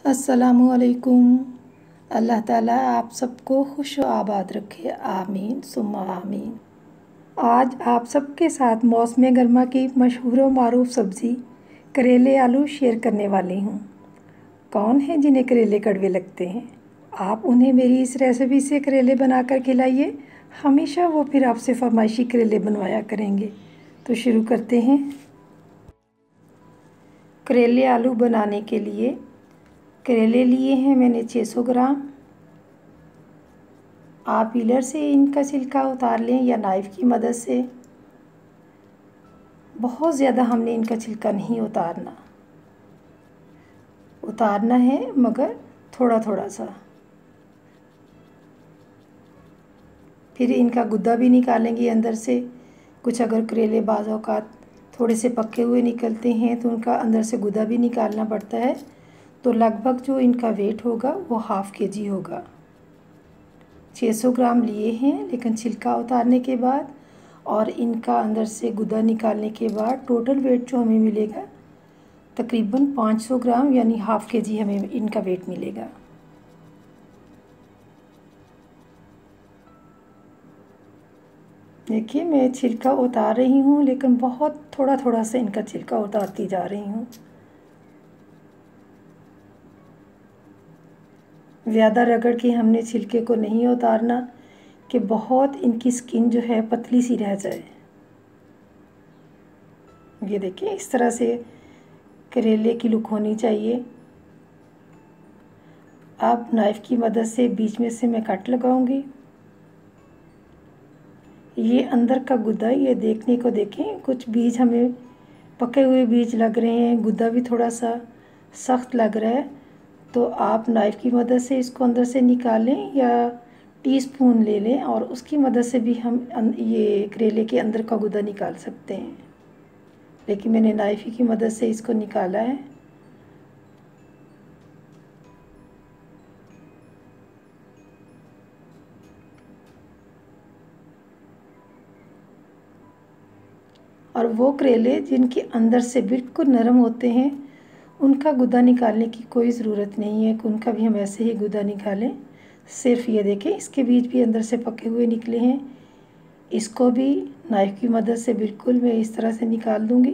अस्सलामुअलैकुम। अल्लाह ताला आप सबको खुश व आबाद रखे, आमीन सुम्मा आमीन। आज आप सबके साथ मौसम गर्मा की मशहूर व मारूफ सब्ज़ी करेले आलू शेयर करने वाली हूँ। कौन है जिन्हें करेले कड़वे लगते हैं? आप उन्हें मेरी इस रेसिपी से करेले बनाकर खिलाइए, हमेशा वो फिर आपसे फरमाइशी करेले बनवाया करेंगे। तो शुरू करते हैं। करेले आलू बनाने के लिए करेले लिए हैं मैंने 600 ग्राम। आप पीलर से इनका छिलका उतार लें या नाइफ़ की मदद से। बहुत ज़्यादा हमने इनका छिलका नहीं उतारना है, मगर थोड़ा थोड़ा सा। फिर इनका गुद्दा भी निकालेंगे अंदर से। कुछ अगर करेले बाज़ औक़ात थोड़े से पके हुए निकलते हैं तो उनका अंदर से गुद्दा भी निकालना पड़ता है। तो लगभग जो इनका वेट होगा वो हाफ़ केजी होगा। 600 ग्राम लिए हैं, लेकिन छिलका उतारने के बाद और इनका अंदर से गुद्दा निकालने के बाद टोटल वेट जो हमें मिलेगा तकरीबन 500 ग्राम, यानी हाफ़ केजी हमें इनका वेट मिलेगा। देखिए मैं छिलका उतार रही हूँ, लेकिन बहुत थोड़ा थोड़ा सा इनका छिलका उतारती जा रही हूँ। ज़्यादा रगड़ के हमने छिलके को नहीं उतारना कि बहुत इनकी स्किन जो है पतली सी रह जाए। ये देखिए इस तरह से करेले की लुक होनी चाहिए। अब नाइफ़ की मदद से बीच में से मैं कट लगाऊंगी। ये अंदर का गुद्दा ये देखने को देखें, कुछ बीज हमें पके हुए बीज लग रहे हैं, गुद्दा भी थोड़ा सा सख्त लग रहा है। तो आप नाइफ़ की मदद से इसको अंदर से निकालें या टीस्पून ले लें और उसकी मदद से भी हम ये करेले के अंदर का गुद्दा निकाल सकते हैं। लेकिन मैंने नाइफ़ की मदद से इसको निकाला है। और वो करेले जिनके अंदर से बिल्कुल नरम होते हैं उनका गुद्दा निकालने की कोई ज़रूरत नहीं है कि उनका भी हम ऐसे ही गुद्दा निकालें। सिर्फ ये देखें इसके बीज भी अंदर से पके हुए निकले हैं। इसको भी नाइफ़ की मदद से बिल्कुल मैं इस तरह से निकाल दूँगी।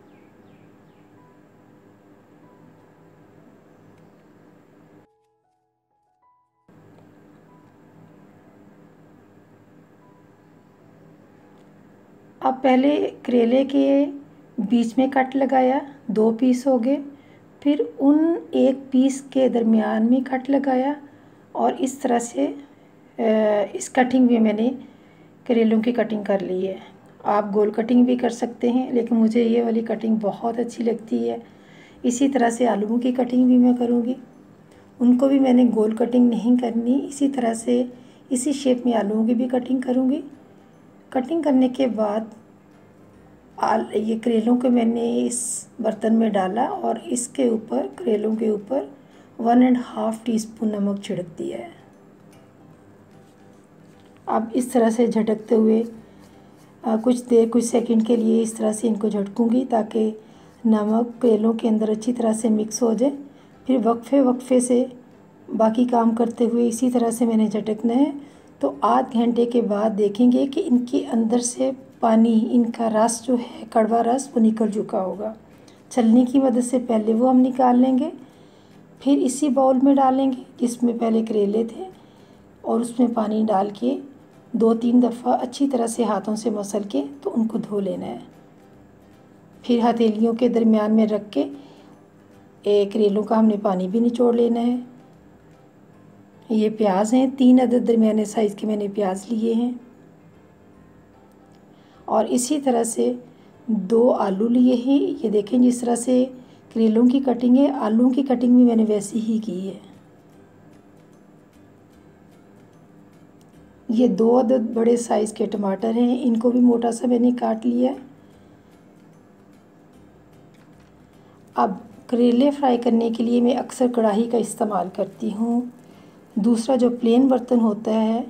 अब पहले करेले के बीच में कट लगाया, 2 पीस हो गए। फिर उन एक पीस के दरमियान में कट लगाया और इस तरह से इस कटिंग में मैंने करेलों की कटिंग कर ली है। आप गोल कटिंग भी कर सकते हैं, लेकिन मुझे ये वाली कटिंग बहुत अच्छी लगती है। इसी तरह से आलूओं की कटिंग भी मैं करूँगी। उनको भी मैंने गोल कटिंग नहीं करनी, इसी तरह से इसी शेप में आलूओं की भी कटिंग करूँगी। कटिंग करने के बाद ये करेलों को मैंने इस बर्तन में डाला और इसके ऊपर करेलों के ऊपर 1.5 टीस्पून नमक छिड़क दिया है। अब इस तरह से झटकते हुए कुछ सेकंड के लिए इस तरह से इनको झटकूंगी ताकि नमक करेलों के अंदर अच्छी तरह से मिक्स हो जाए। फिर वक्फे से बाकी काम करते हुए इसी तरह से मैंने झटकना है। तो आध घंटे के बाद देखेंगे कि इनके अंदर से पानी, इनका रस जो है कड़वा रस, वो निकल चुका होगा। छलनी की मदद से पहले वो हम निकाल लेंगे। फिर इसी बाउल में डालेंगे जिसमें पहले करेले थे और उसमें पानी डाल के 2-3 दफ़ा अच्छी तरह से हाथों से मसल के तो उनको धो लेना है। फिर हथेलियों के दरमियान में रख के करेलों का हमने पानी भी निचोड़ लेना है। ये प्याज हैं, 3 अदद दरमियाने साइज़ के मैंने प्याज लिए हैं और इसी तरह से 2 आलू लिए हैं। ये देखें जिस तरह से करेलों की कटिंग है, आलूओं की कटिंग भी मैंने वैसी ही की है। ये 2 अदद बड़े साइज़ के टमाटर हैं, इनको भी मोटा सा मैंने काट लिया। अब करेले फ्राई करने के लिए मैं अक्सर कढ़ाई का इस्तेमाल करती हूँ। दूसरा जो प्लेन बर्तन होता है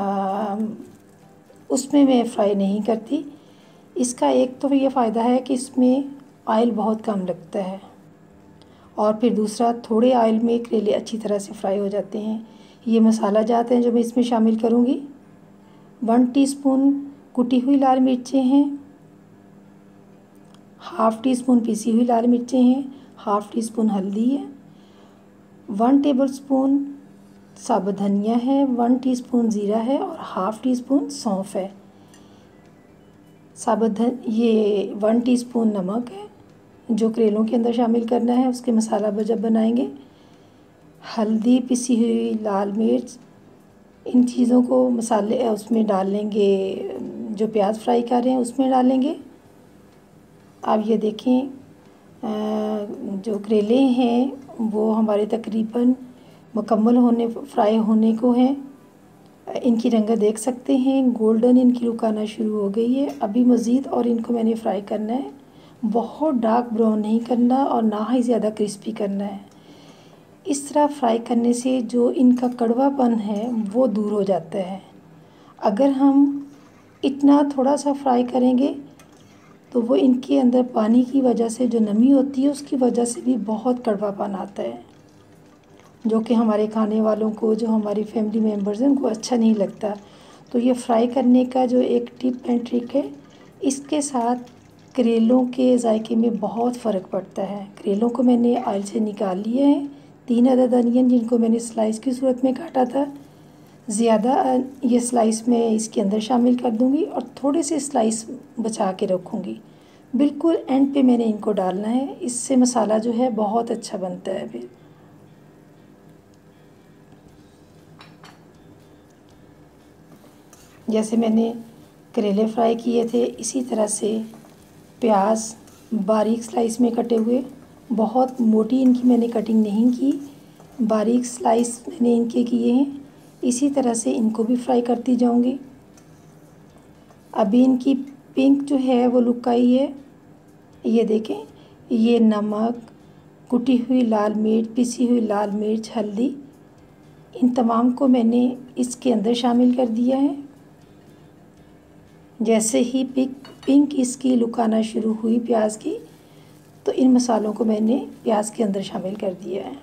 उसमें मैं फ्राई नहीं करती। इसका एक तो ये फ़ायदा है कि इसमें ऑयल बहुत कम लगता है और फिर दूसरा थोड़े ऑयल में करेले अच्छी तरह से फ्राई हो जाते हैं। ये मसाला जाते हैं जो मैं इसमें शामिल करूँगी। 1 टीस्पून कुटी हुई लाल मिर्चें हैं, हाफ़ टी स्पून पिसी हुई लाल मिर्चें हैं, हाफ़ टी स्पून हल्दी है, 1 टेबलस्पून साबुत धनिया है, 1 टीस्पून ज़ीरा है और हाफ़ टी स्पून सौंफ है। ये 1 टीस्पून नमक है जो करेलों के अंदर शामिल करना है, उसके मसाला जब बनाएंगे। हल्दी, पिसी हुई लाल मिर्च, इन चीज़ों को मसाले उसमें डाल लेंगे, जो प्याज फ्राई कर रहे हैं उसमें डालेंगे। अब ये देखें, जो करेले हैं वो हमारे तकरीबन मुकम्मल फ्राई होने को हैं। इनकी रंगत देख सकते हैं, गोल्डन इनकी लुक आना शुरू हो गई है। अभी मज़ीद और इनको मैंने फ्राई करना है, बहुत डार्क ब्राउन नहीं करना और ना ही ज़्यादा क्रिस्पी करना है। इस तरह फ्राई करने से जो इनका कड़वापन है वो दूर हो जाता है। अगर हम इतना थोड़ा सा फ्राई करेंगे तो वो इनके अंदर पानी की वजह से जो नमी होती है उसकी वजह से भी बहुत कड़वापन आता है, जो कि हमारे खाने वालों को, जो हमारी फैमिली मेम्बर्स हैं, उनको अच्छा नहीं लगता। तो ये फ्राई करने का जो एक टिप एंड ट्रिक है, इसके साथ करेलों के जायके में बहुत फ़र्क पड़ता है। करेलों को मैंने ऑयल से निकाल लिया है। 3 अदद अनियन जिनको मैंने स्लाइस की सूरत में काटा था, ज़्यादा ये स्लाइस मैं इसके अंदर शामिल कर दूंगी और थोड़े से स्लाइस बचा के रखूँगी। बिल्कुल एंड पे मैंने इनको डालना है, इससे मसाला जो है बहुत अच्छा बनता है। फिर जैसे मैंने करेले फ्राई किए थे, इसी तरह से प्याज बारीक स्लाइस में कटे हुए, बहुत मोटी इनकी मैंने कटिंग नहीं की, बारीक स्लाइस मैंने इनके किए हैं। इसी तरह से इनको भी फ्राई करती जाऊंगी। अभी इनकी पिंक जो है वो लुक आई है। ये देखें, ये नमक, कुटी हुई लाल मिर्च, पिसी हुई लाल मिर्च, हल्दी, इन तमाम को मैंने इसके अंदर शामिल कर दिया है। जैसे ही पिंक इसकी लुक आना शुरू हुई प्याज की, तो इन मसालों को मैंने प्याज के अंदर शामिल कर दिया है।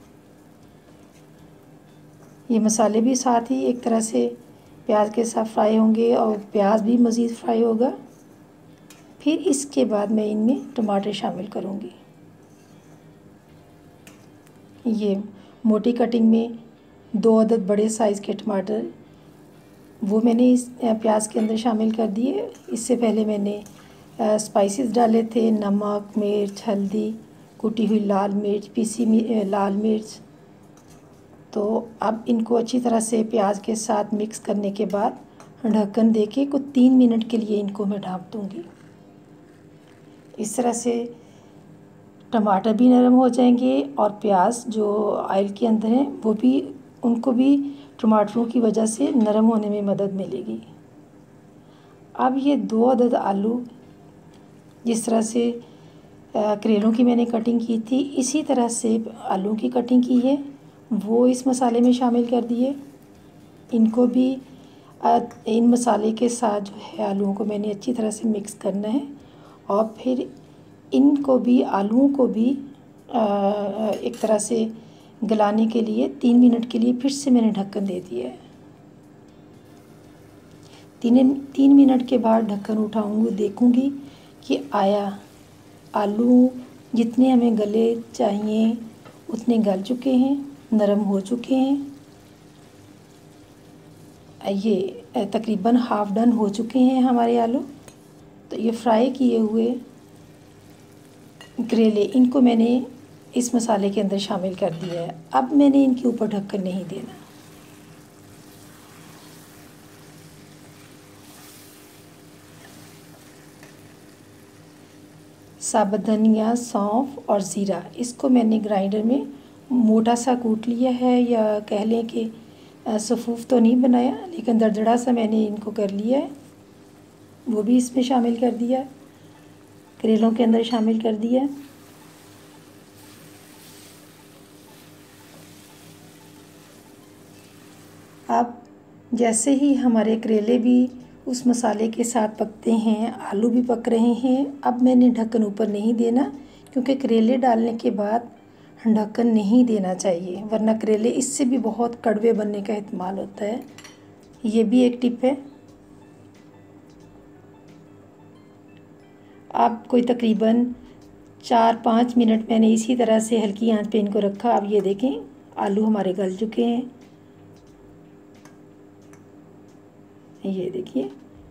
ये मसाले भी साथ ही एक तरह से प्याज के साथ फ्राई होंगे और प्याज भी मज़ीद फ्राई होगा। फिर इसके बाद मैं इनमें टमाटर शामिल करूँगी। ये मोटी कटिंग में 2 अदद बड़े साइज़ के टमाटर वो मैंने इस प्याज के अंदर शामिल कर दिए। इससे पहले मैंने स्पाइसेस डाले थे, नमक, मिर्च, हल्दी, कुटी हुई लाल मिर्च, पिसी लाल मिर्च। तो अब इनको अच्छी तरह से प्याज के साथ मिक्स करने के बाद ढक्कन देके कुछ 3 मिनट के लिए इनको मैं ढक दूँगी। इस तरह से टमाटर भी नरम हो जाएंगे और प्याज जो ऑयल के अंदर हैं वो भी, उनको भी टमाटरों की वजह से नरम होने में मदद मिलेगी। अब ये 2 अदद आलू जिस तरह से करेलों की मैंने कटिंग की थी, इसी तरह से आलू की कटिंग की है, वो इस मसाले में शामिल कर दिए। इनको भी इन मसाले के साथ जो है आलूओं को मैंने अच्छी तरह से मिक्स करना है और फिर इनको भी, आलूओं को भी एक तरह से गलाने के लिए 3 मिनट के लिए फिर से मैंने ढक्कन दे दिया है। 3 मिनट के बाद ढक्कन उठाऊंगी, देखूंगी कि आया आलू जितने हमें गले चाहिए उतने गल चुके हैं, नरम हो चुके हैं। ये तकरीबन हाफ़ डन हो चुके हैं हमारे आलू। तो ये फ्राई किए हुए करेले, इनको मैंने इस मसाले के अंदर शामिल कर दिया है। अब मैंने इनके ऊपर ढक्कन नहीं देना। साबुत धनिया, सौंफ और ज़ीरा, इसको मैंने ग्राइंडर में मोटा सा कूट लिया है, या कह लें कि सफ़ूफ़ तो नहीं बनाया, लेकिन दरदरा सा मैंने इनको कर लिया है। वो भी इसमें शामिल कर दिया, करेलों के अंदर शामिल कर दिया। अब जैसे ही हमारे करेले भी उस मसाले के साथ पकते हैं, आलू भी पक रहे हैं, अब मैंने ढक्कन ऊपर नहीं देना, क्योंकि करेले डालने के बाद ढक्कन नहीं देना चाहिए, वरना करेले इससे भी बहुत कड़वे बनने का एहतमाल होता है। ये भी एक टिप है। अब कोई तकरीबन 4-5 मिनट मैंने इसी तरह से हल्की आंच पे इनको रखा। अब ये देखें आलू हमारे गल चुके हैं। ये देखिए,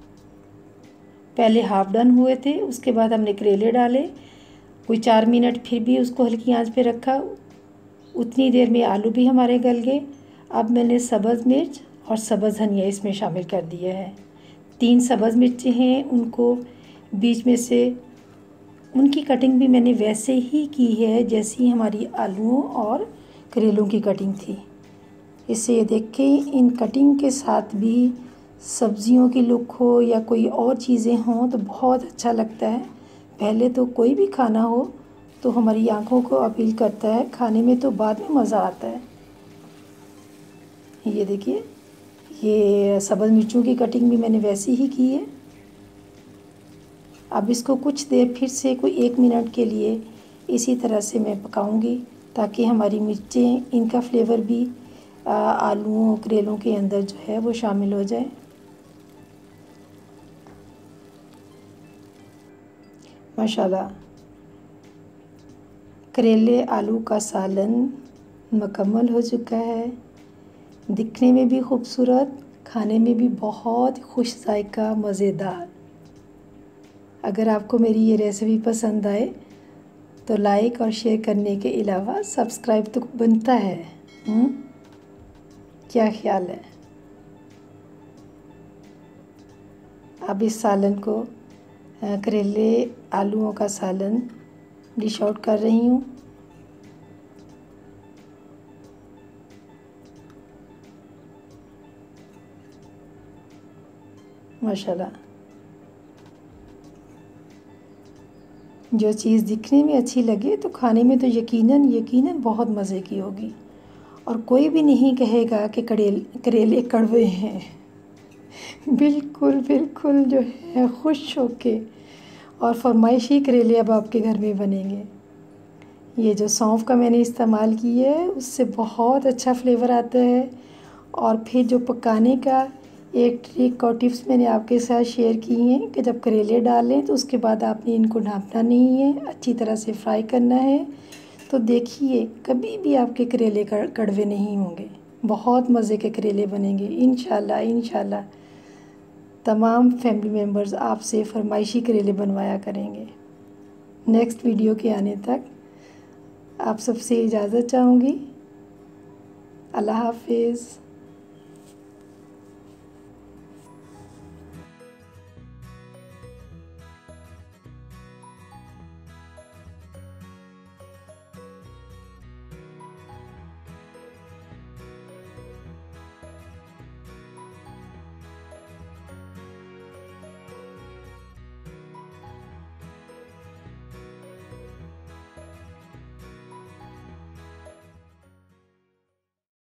पहले हाफ डन हुए थे, उसके बाद हमने करेले डाले, कोई 4 मिनट फिर भी उसको हल्की आंच पे रखा। उतनी देर में आलू भी हमारे गल गए। अब मैंने सब्ज़ मिर्च और सब्ज़ धनिया इसमें शामिल कर दिया है। 3 सब्ज़ मिर्चें हैं, उनको बीच में से उनकी कटिंग भी मैंने वैसे ही की है जैसी हमारी आलूओं और करेलों की कटिंग थी। इससे ये देख के इन कटिंग के साथ भी सब्जियों की लुक हो या कोई और चीज़ें हों तो बहुत अच्छा लगता है। पहले तो कोई भी खाना हो तो हमारी आंखों को अपील करता है, खाने में तो बाद में मज़ा आता है। ये देखिए, ये सब्ज़ मिर्चों की कटिंग भी मैंने वैसी ही की है। अब इसको कुछ देर फिर से कोई 1 मिनट के लिए इसी तरह से मैं पकाऊंगी, ताकि हमारी मिर्चें, इनका फ्लेवर भी आलूओं करेलों के अंदर जो है वो शामिल हो जाए। माशाल्लाह, करेले आलू का सालन मुकम्मल हो चुका है। दिखने में भी खूबसूरत, खाने में भी बहुत खुश जायका, मज़ेदार। अगर आपको मेरी ये रेसिपी पसंद आए तो लाइक और शेयर करने के अलावा सब्सक्राइब तो बनता है। क्या ख्याल है? अब इस सालन को, करेले आलूओं का सालन डिश आउट कर रही हूँ। माशाल्लाह, जो चीज़ दिखने में अच्छी लगे तो खाने में तो यकीनन बहुत मज़े की होगी। और कोई भी नहीं कहेगा कि करेले कड़वे हैं। बिल्कुल जो है खुश होके और फरमाइशी करेले अब आपके घर में बनेंगे। ये जो सौंफ का मैंने इस्तेमाल किया है उससे बहुत अच्छा फ्लेवर आता है। और फिर जो पकाने का एक ट्रिक और टिप्स मैंने आपके साथ शेयर की हैं कि जब करेले डालें तो उसके बाद आपने इनको ढाँपना नहीं है, अच्छी तरह से फ्राई करना है। तो देखिए, कभी भी आपके करेले कड़वे नहीं होंगे, बहुत मज़े के करेले बनेंगे इंशाल्लाह। तमाम फैमिली मेम्बर्स आपसे फरमाइशी करेले बनवाया करेंगे। नेक्स्ट वीडियो के आने तक आप सबसे इजाज़त चाहूँगी। अल्लाह हाफिज़।